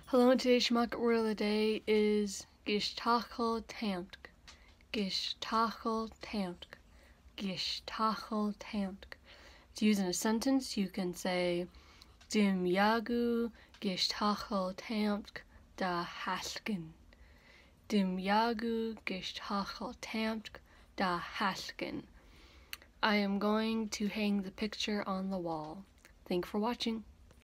Hello, and today's Sm'algyax word of the day is gishtachel tamtk. To use in a sentence, you can say Dimyagu gishtachel tamtk da haskin. Dimyagu gishtachel tamtk da haskin. I am going to hang the picture on the wall. Thanks for watching.